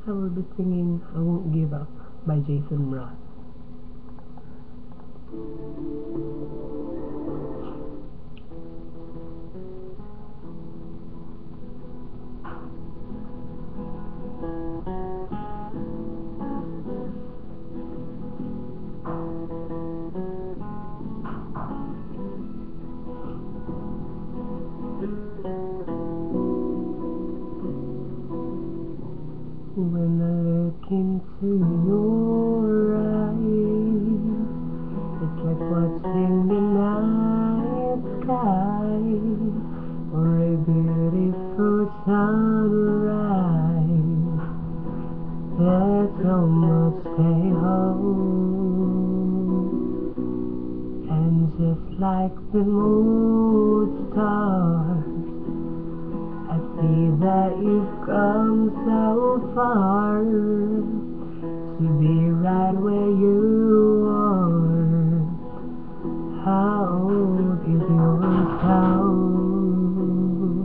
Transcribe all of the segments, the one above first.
I will be singing I Won't Give Up by Jason Mraz. When I look into your eyes, it's like watching the night sky or a beautiful sunrise. There's so much they hold, and just like the moon stars, I see that you've come so far to be right where you are. How old is your soul?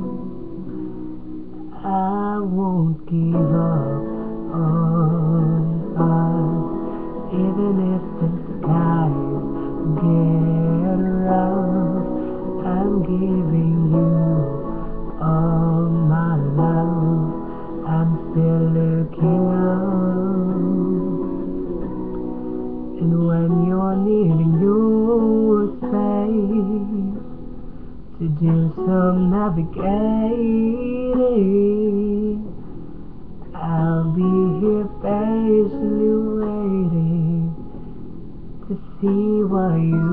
I won't give up on us, even if the skies get rough. I'm giving you all my love. I'm still looking up, and when you're needing your space to do some navigating, I'll be here patiently waiting to see what you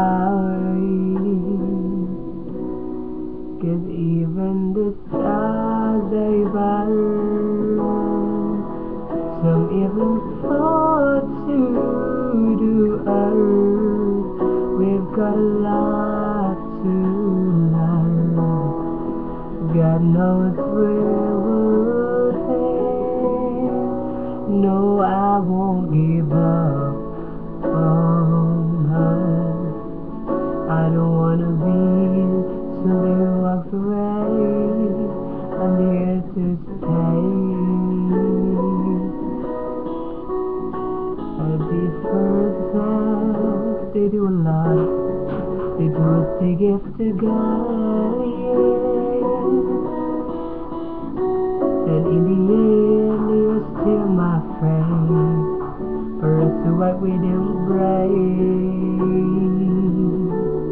find. 'Cause even the stars they burn, some even fall to the earth. We've got a lot to learn. God knows where we'll head. No, I won't give up on us. I don't wanna be somebody who walks away. I'm here to stay. These first acts, they do a lot. They do what they give to God, and in the end, you're still my friend. For us to what we didn't break.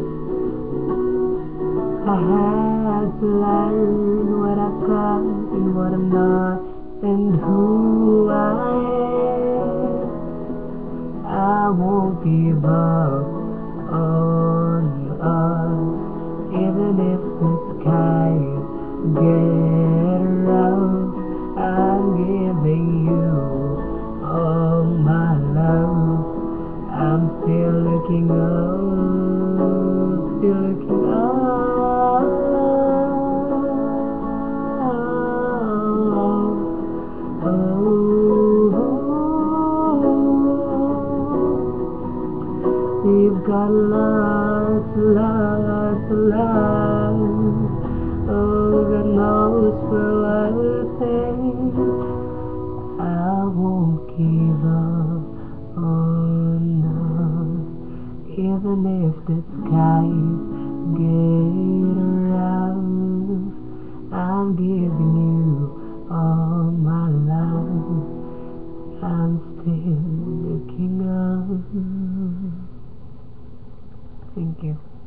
I had to learn what I've got and what I'm not, and who I am. I won't give up on us, even if the skies get rough. I'm giving you all my love. I'm still looking up, still looking up. We've got lots, lots, lots. Oh, God knows where we'll take. I won't give up on us, even if the skies get rough. I'm giving you all my love. I'm still looking up. Thank you.